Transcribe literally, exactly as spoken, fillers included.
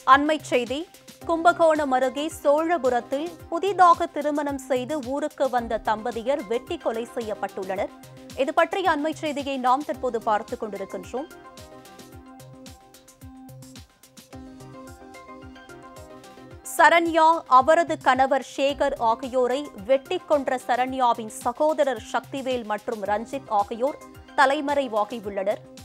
அண்மைச் செய்தி கும்பகோணம் அருகே சோழபுரத்தில் புதிதாக திருமணம் செய்து ஊருக்கு வந்த தம்பதியர் வெட்டி கொலை செய்யப்பட்டுள்ளனர். இது பற்றிய அண்மைச் செய்தியை நாம் தற்போது பார்த்துக் கொண்டிருக்கின்றோம். சரண்யா, அவரது கணவர் சேகர் ஆகியோரை வெட்டி கொன்ற சரண்யாவின் சகோதரர் சக்திவேல் மற்றும் ரஞ்சித் ஆகியோர் தலைமறைவாகியுள்ளனர்.